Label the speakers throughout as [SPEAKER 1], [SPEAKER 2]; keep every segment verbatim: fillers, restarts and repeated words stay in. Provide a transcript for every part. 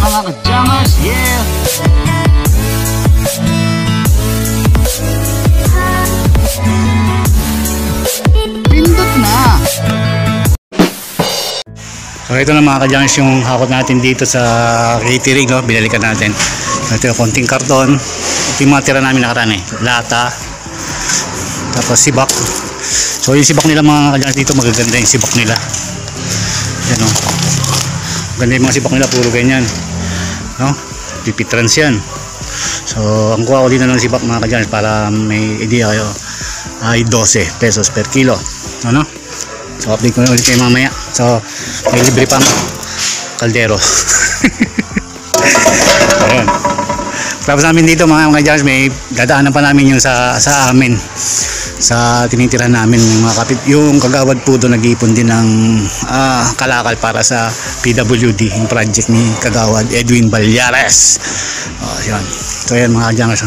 [SPEAKER 1] mga ka-jangers, yeah! Pindot na!
[SPEAKER 2] So ito na mga ka-jangers yung hakot natin dito sa catering, no? Binalikan natin. Ito yung konting karton. Ito yung mga tira namin nakaraan eh. Lata. Tapos sibak. So yung sibak nila mga ka-jangers dito, magaganda yung sibak nila. Yan o. Ganda yung mga sibak nila, puro ganyan. No? Pipitrans yan. So ang kuha ko din na ng sibak mga ka-jangers para may idea kayo, ay twelve pesos per kilo. Ano? So update ko na ulit kayo mamaya. So may libre pang kaldero. Ayun. Tapos namin dito mga mga jars, may dadaanan pa namin yung sa sa amin, sa tinitirahan namin yung mga kapit, yung kagawad po doon nag-iipon din ng uh, kalakal para sa P W D, yung project ni kagawad Edwin Balyares. Oh, yun. So yan mga jars,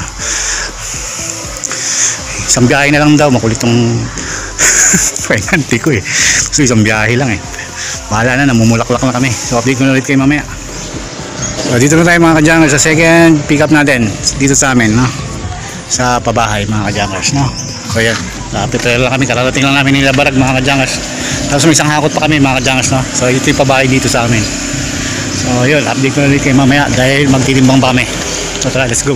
[SPEAKER 2] isang biyahe na lang daw, makulit yung pinanti ko eh. So isang biyahe lang eh. Bahala na, namumulaklak na kami. So update ko na ulit kayo mamaya. So dito na tayo mga ka-jangers sa second pick up natin dito sa amin, no? Sa pabahay mga ka-jangers, no? So yan, prepare lang kami, kararating lang namin nila Barag mga ka-jangers. Tapos may isang hakot pa kami mga ka-jangers, no? So ito yung pabahay dito sa amin. So yun, update ko na ulit kayo mamaya dahil magtitimbang pa kami. So tara, let's go.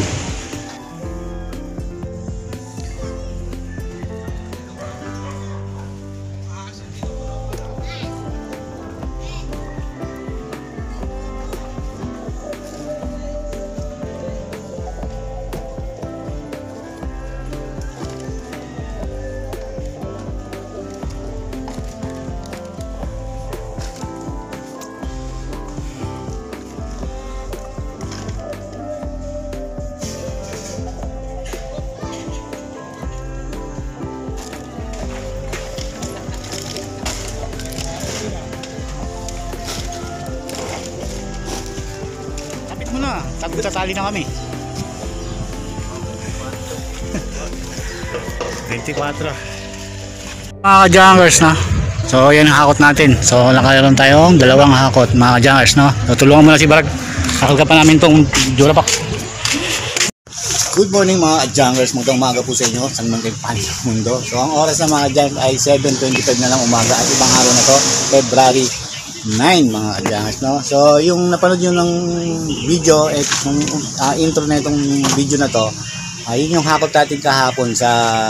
[SPEAKER 2] Na, tatali na kami. twenty-four mga ka-jangers, no? So yan ang hakot natin. So nakakaroon tayong dalawang hakot mga ka-jangers, no? So tulungan mo na si Barag, sakal ka pa namin tong Jurapak. Good morning mga ka-jangers, magandang umaga po sa inyo saan man kayo panig ng mundo. So ang oras na mga ka-jangers ay seven twenty-five na lang umaga at ibang araw na to, February nine mga ka-jangers, no? So yung napanood nyo ng video at yung uh, intro na itong video na to, uh, yun yung hakot natin kahapon sa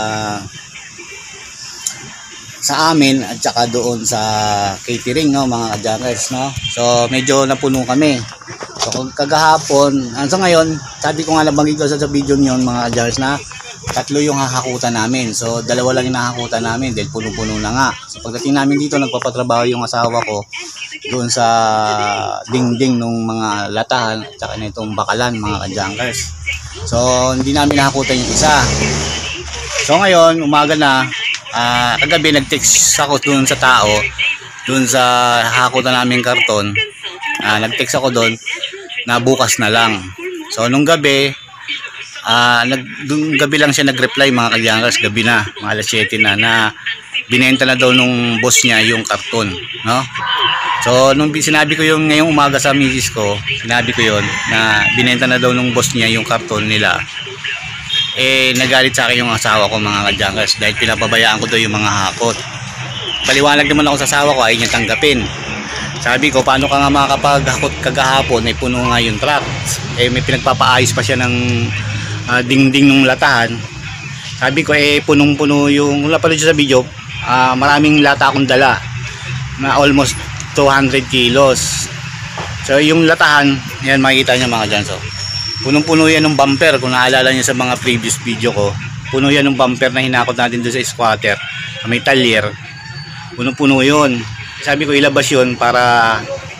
[SPEAKER 2] sa amin at saka doon sa catering, no mga ka-jangers, no? So medyo napuno kami. So kagahapon, hanggang ngayon, sabi ko nga nabanggit ko sa, sa video nyo mga ka-jangers na tatlo yung hahakutan namin. So dalawa lang yung hahakutan namin dahil puno-puno na nga. So pagdating namin dito, nagpapatrabaho yung asawa ko doon sa dingding nung mga latahan at saka na itong bakalan mga ka-jangers. So hindi namin nahakutan yung isa. So ngayon umaga na, uh, kagabi nag-text ako doon sa tao doon sa hakutan namin karton. uh, nag-text ako doon na bukas na lang. So nung gabi, uh, nag, nung gabi lang siya nag-reply mga ka-jangers, gabi na, mga alas siyete na, na binenta na daw nung boss niya yung karton, no? So nung sinabi ko yung ngayong umaga sa misis ko, sinabi ko yon na binenta na daw nung boss niya yung karton nila, eh nagalit sa akin yung asawa ko mga ka-jangers dahil pinapabayaan ko daw yung mga hakot. Paliwanag naman ako sa asawa ko, ay niya tanggapin. Sabi ko, paano ka nga makakapaghakot kagahapon, ay puno nga yung truck, eh may pinagpapaayos pa siya ng uh, dingding ng latahan. Sabi ko, eh punong puno yung, wala pala sa video, uh, maraming lata akong dala na almost two hundred kilos. So yung latahan, yan makikita nyo mga dyan, so punong-puno yan ng bumper. Kung naalala nyo sa mga previous video ko, puno yan ng bumper na hinakot natin doon sa squatter, may talyer, punong-puno yun. Sabi ko ilabas yun para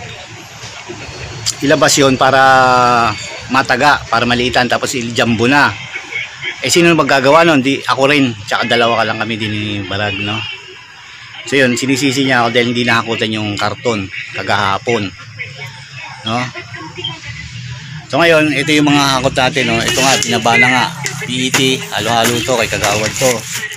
[SPEAKER 2] ilabas yun para mataga, para maliitan, tapos iljambo na. Eh sino magagawa nun? Di ako rin, tsaka dalawa ka lang kami din ni Barag, no? So yun, sinisisi niya ako dahil hindi nakakutan yung karton kagahapon, no? So ngayon, ito yung mga hakot natin, no? Ito nga, pinaba na nga, P E T, halo-halo to, kay kagawad to.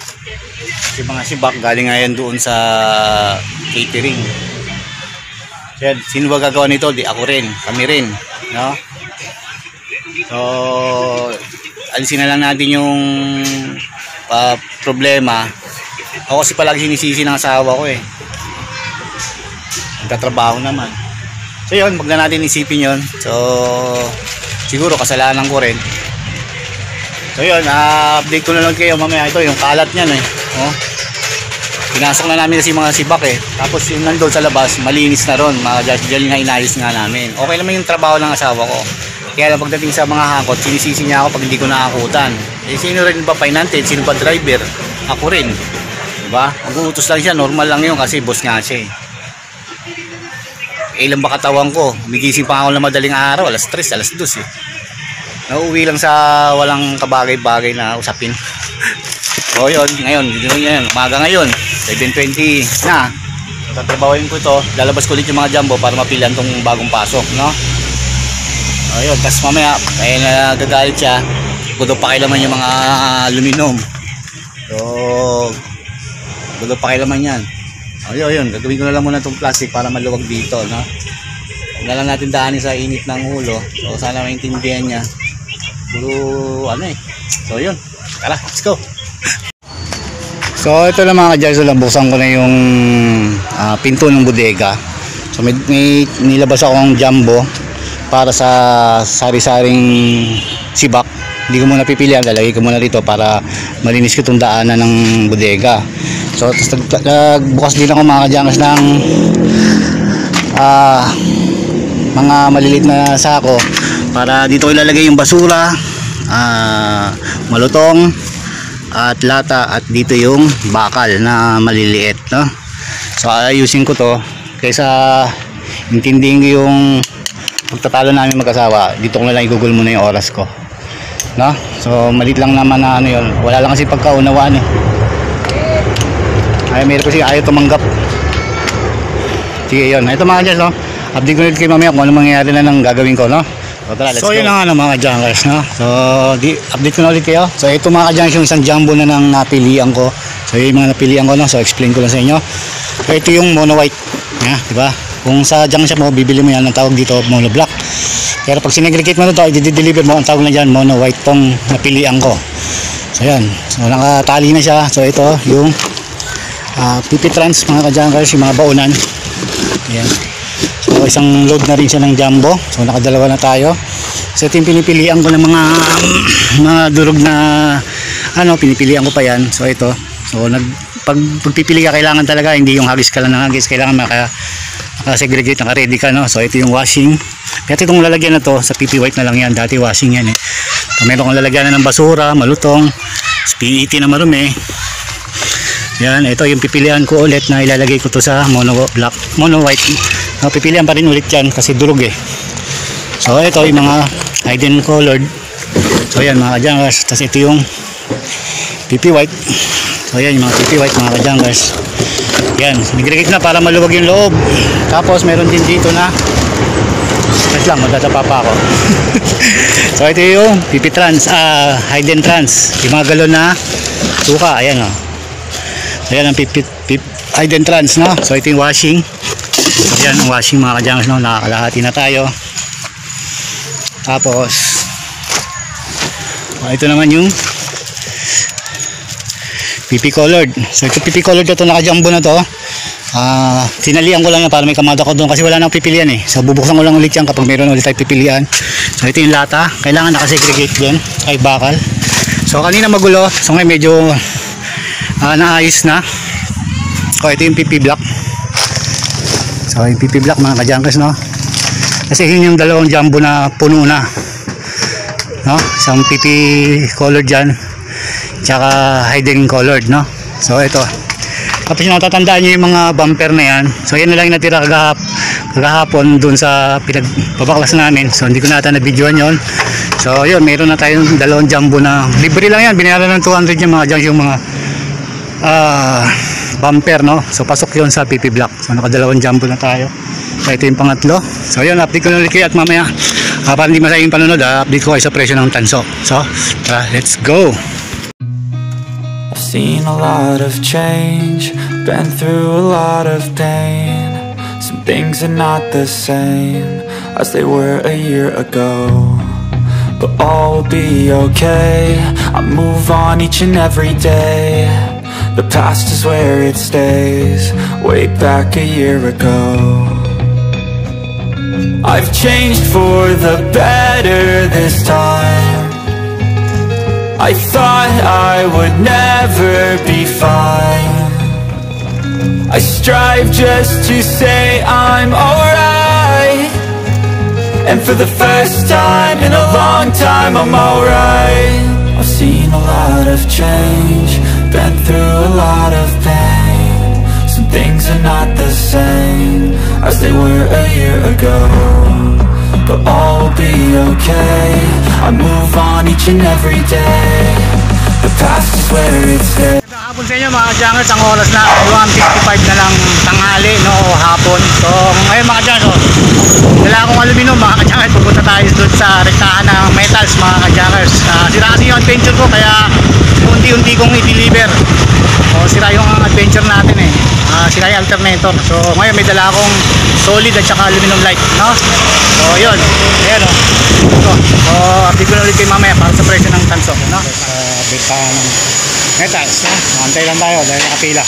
[SPEAKER 2] Kasi mga sibak, galing nga yan doon sa catering. So, yan, sino ba gagawa nito? Di ako rin, kami rin, no? So, alisin na lang natin yung uh, problema. Ako kasi palagi sinisisi ng asawa ko eh. Nagtatrabaho naman. So yun, wag na natin isipin yun. So, siguro kasalanan ko rin. So yun, uh, update ko na lang kayo mamaya. Ito yung kalat niyan eh. Oh. Pinasok na namin kasi mga sibak eh. Tapos yung nandun sa labas, malinis na ron. Mga dali na inayos nga namin. Okay naman yung trabaho ng asawa ko. Kaya lang pagdating sa mga hangkot, sinisisi niya ako pag hindi ko nakakutan. Eh sino rin ba pinanted? Sino ba driver? Ako rin. Diba? Mag-uutos lang siya, normal lang yun kasi boss nga siya eh. Ilan ba katawan ko? Migising pa ako na madaling araw, alas tres, alas dos eh. Nauuwi lang sa walang kabagay-bagay na usapin. O yun, ngayon, yun, umaga ngayon, seven twenty na. Tatrabahoin ko ito, lalabas ko ulit yung mga jumbo para mapilan tong bagong pasok, no? O yun, tapos mamaya, kaya nagagalit siya, gusto pa kailaman yung mga aluminum. So, gusto pa kailaman yan. O yun, yun, gagawin ko na lang muna itong plastic para maluwag dito, no? Huwag na lang natin daanin sa init ng ulo. So, sana maintindihan niya. Puro, ano eh. So, yun. Tara, let's go. So, ito na mga ka-Jarso lang. Buksan ko na yung uh, pinto ng bodega. So, may, may nilabas akong jumbo para sa sari-saring sibak. Hindi ko muna pipilian, lalagay ko muna dito para malinis ko itong daanan ng bodega. So, tapos nagbukas din ako mga ka-Jankers ng uh, mga maliliit na sako para dito ko ilalagay yung basura, uh, malutong at lata, at dito yung bakal na maliliit, no? So, ayusin ko to kaysa intindihin ko yung pagtatalo namin mag-asawa. Dito ko na lang igugol muna yung oras ko, no? So, maliit lang naman na ano yun. Wala lang kasi pagkaunawaan eh. Ay, meron kasi ayaw tumanggap. Sige, yun. Ito mga Jankers, no? Update ko ulit kayo mamaya kung ano mangyayari na ng gagawin ko, no? So, tara, let's so, go. So, yun na nga mga Jankers, no? So, di, update ko na ulit kayo. So, ito mga Jankers, yung isang jumbo na nang napilian ko. So, yung mga napilian ko, no? So, explain ko lang sa inyo. So, ito yung mono white. Yeah, diba? Kung sa junk shop mo, bibili mo yan, ang tawag dito, mono black. Pero pag sinegregate mo ito, i-deliver mo, ang tawag na dyan, mono white tong napilian ko. So, yan. So, nakatali na siya. So, ito, yung Uh, P P Trans mga ka-Jankers, yung mga baunan. Ayan. So isang load na rin siya ng jumbo. So nakadalawa na tayo. So ito yung pinipilian ko ng mga mga durog na ano, pinipilian ko pa yan. So ito. So nag, pag pagpipili ka, kailangan talaga hindi yung hagis ka lang ng hagis, kailangan maka, maka segregate, naka ready ka, no? So ito yung washing. Kaya itong lalagyan na to sa P P white na lang yan. Dati washing yan eh. So meron kong lalagyan na ng basura, malutong, P E T na marumi. Yan, ito yung pipilian ko ulit na ilalagay ko to sa mono black, mono white. No, pipilian pa rin ulit yan kasi durog eh. So ito yung mga hidden colored. So yan mga ka-Jankers. Tapos ito yung P P white. So yan yung mga P P white mga ka-Jankers. Yan, nagregate na para maluwag yung loob. Tapos meron din dito na wait lang, magtatapa pa ako. So ito yung P P Trans, uh, hidden trans, yung mga galon na suka. Ayan o. Oh. Ayan ang pip, pip, pip, hidden trans, no? So ito yung washing. Ayan ang washing mga ka-Jankers, no? Nakakalahati na tayo. Tapos oh, ito naman yung P P colored. So ito P P colored na to, naka-jumbo na to. Uh, tinalian ko lang na para may kamada ko doon kasi wala nang pipilian eh. So bubuksan ko lang ulit yan kapag mayroon ulit tayo pipilian. So ito yung lata. Kailangan nakasegregate din kay bakal. So kanina magulo. So ngayon medyo Uh, naayos na. So ito yung P P black. So yung P P black mga ka-Jankers, no? Kasi yun yung dalawang jumbo na puno na, no? Isang P P colored dyan, tsaka hidden colored, no? So ito, tapos natatandaan nyo yung mga bumper na yan. So yan na lang yung natira kagahap, kagahapon dun sa pinagpapaklas namin. So hindi ko na ata na-videoan yun. So yun, meron na tayong dalawang jumbo na libre lang yan, binayaran ng two hundred yung mga Jankers, yung mga uh, bumper, no? So pasok yun sa P P black. So nakadalawang jumbo na tayo. So ito yung pangatlo. So yun, update ko na ulit kayo at mamaya uh, para hindi masayang panunod, uh, update ko kayo sa presyo ng tanso. So tara, let's go.
[SPEAKER 3] I've seen a lot of change, been through a lot of pain. Some things are not the same as they were a year ago, but all will be okay. I move on each and every day. The past is where it stays, way back a year ago. I've changed for the better this time. I thought I would never be fine. I strive just to say I'm alright, and for the first time in a long time I'm alright. I've seen a lot of change, been through a lot of pain. Some things are not the same as they were a year ago, but all will be okay. I move on each and every day. The past is where it stays.
[SPEAKER 2] Hapon sa inyo mga jungers, ang oras na one fifty-five na lang tanghali, no, o hapon. So ngayon mga jungers, oh, dala akong aluminum mga jungers, pupunta tayo doon sa rektahan ng metals mga jungers. Uh, sira kasi yung adventure ko, kaya unti-unti kong i-deliver. So sira yung adventure natin eh, uh, sira yung alternator. So ngayon may dala akong solid at saka aluminum light, no. So yun, ayan o, oh. So, so update ko na ulit kayo mamaya para sa presyo ng tanso, no. Uh, bentahan ng metals, no? Antay lang tayo dahil nakapila.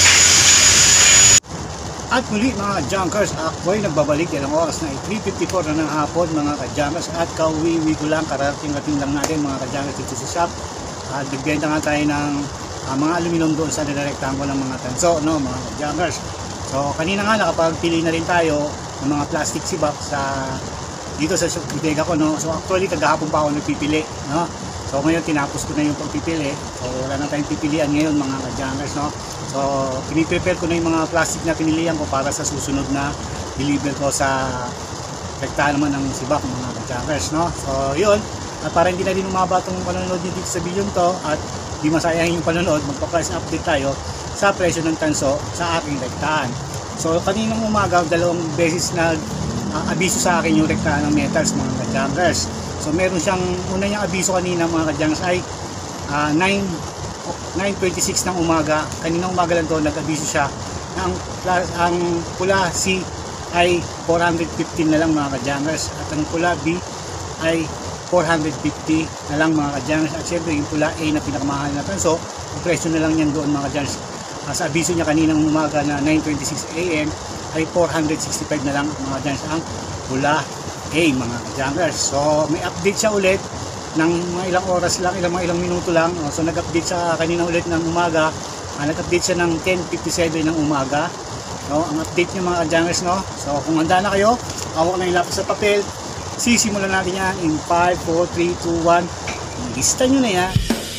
[SPEAKER 2] At muli mga junkers, ako ay nagbabalik. Ilang oras na, three fifty-four na ng hapon mga ka-junkers. At kauwi-uwi ko lang, karating-rating lang natin mga ka-junkers dito sa shop. At nagbenta nga tayo ng uh, mga aluminum doon sa direktahan ko ng mga tanso, no, mga ka-junkers. So kanina nga nakapagpili na rin tayo ng mga plastic sibak sa dito sa bodega ko, no. So actually kagahapon pa ako nagpipili, no. So ngayon tinapos ko na yung pagpipili. So wala na tayong pipilian ngayon mga ka-junkers, no. So piniprepare ko na yung mga plastic na pinilihan ko para sa susunod na deliver ko sa rektahan naman ng sibak mga ka-junkers, no. So yun, at para hindi na din umaba itong panonood nyo dito sa video to at di masayang yung panonood, magpa-price update tayo sa presyo ng tanso sa aking rektahan. So kaninang umaga dalawang beses na uh, abiso sa akin yung rektahan ng metals mga ka-junkers. So meron siyang, una niyang abiso kanina mga ka-junkers ay uh, nine twenty-six ng umaga. Kaninang umaga lang to nag-abiso siya. Ang, ang pula C ay four fifteen na lang mga ka-junkers. At ang pula B ay four fifty na lang mga ka-junkers. At syempre yung pula A na pinakamahal na tanso, ang presyo na lang yan doon mga ka-junkers. Uh, sa abiso niya kaninang umaga na nine twenty-six A M ay four sixty-five na lang mga ka-junkers ang pula A mga ka-junkers. So may update siya ulit ng mga ilang oras lang, ilang mga ilang minuto lang. So nag-update siya kanina ulit ng umaga. Uh, nag-update siya ng ten fifty-seven ng umaga. No, ang update niya mga ka-junkers, no. So kung handa na kayo, hawak na yung lapis sa papel. Sisimulan natin yan in five, four, three, two, one. Lista nyo na yan.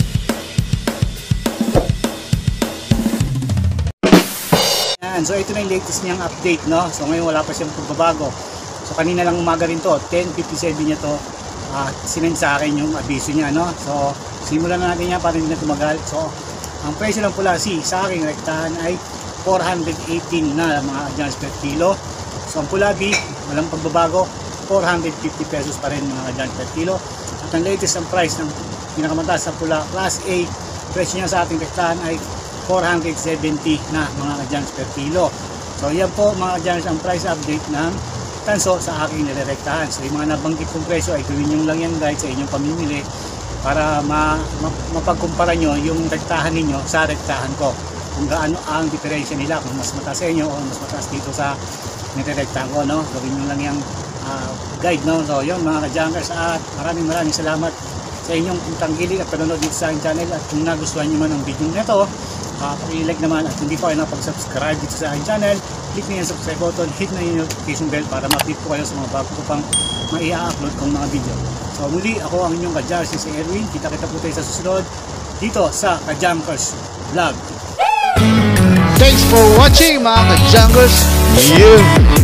[SPEAKER 2] Yan. So ito na yung latest niyang update, no. So ngayon wala pa siyang pagbabago. So kanina lang umaga rin to, ten fifty-seven niya to, uh, sinend sa akin yung abiso niya, no. So simulan na natin yan para hindi na tumagal. So ang presyo lang pula si sa aking rektahan ay four eighteen na mga ka-junkers per kilo. So ang pula B, walang pagbabago, four fifty pesos pa rin mga ka-junkers per kilo. At ang latest ang price ng pinakamataas na pula class A, presyo niya sa ating rektahan ay four seventy na mga ka-junkers per kilo. So yan po mga ka-junkers ang price update ng tanso sa aking nirerektahan. So yung mga nabanggit kong presyo ay gawin nyo lang yan guys sa inyong pamimili para ma, ma, mapagkumpara nyo yung rektahan ninyo sa rektahan ko, kung gaano ang diferensya nila, kung mas mataas sa inyo o mas mataas dito sa nirerektahan ko, no. Gawin nyo lang yung uh, guide, no. So yun mga ka-junkers, at maraming maraming salamat sa inyong tanggilig at panonood dito sa aking channel. At kung nagustuhan nyo man ang video nito, Uh, pag-i-like naman, at hindi pa kayo napag-subscribe dito sa aking channel, click na yung subscribe button, hit na yung notification bell para ma-update po kayo sa mga bago ko pang mai-upload kong mga video. So muli, ako ang inyong ka-junkers, si Erwin. Kita-kita po tayo sa susunod dito sa Ka-Junkers Vlog.
[SPEAKER 1] Thanks for watching mga ka-junkers. Yeah.